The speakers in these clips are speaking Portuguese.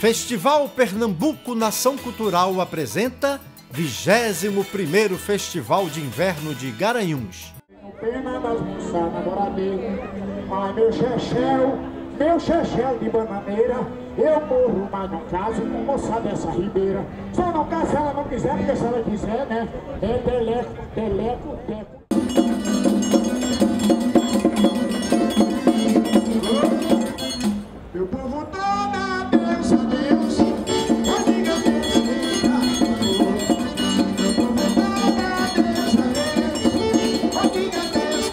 Festival Pernambuco Nação Cultural apresenta 21º Festival de Inverno de Garanhuns. Pena das moças namoradeiras, ai meu chechel de bananeira, eu morro, mas não caso com moça dessa ribeira. Só não caso se ela não quiser, porque se ela quiser, né, é teleco, teleco, teco. Meu povo toda, Deus, Deus, amiga, Deus, meu povo toda, Deus, Deus, amiga, Deus,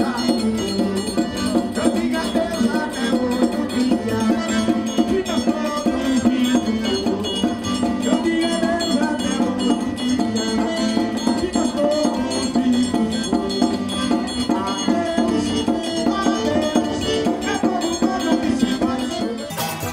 eu diga Deus até outro dia, fica todo vivo. Eu diga Deus até outro dia, fica todo vivo. Adeus, adeus, é povo todo que se vai ser.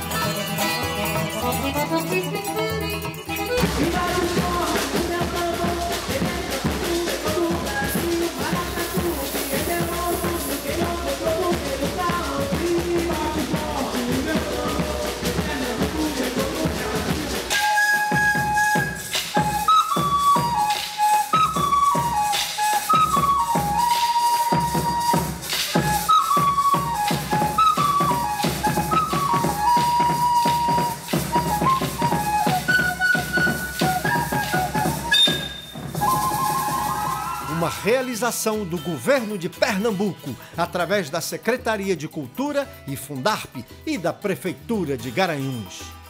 Uma realização do Governo de Pernambuco, através da Secretaria de Cultura e Fundarp e da Prefeitura de Garanhuns.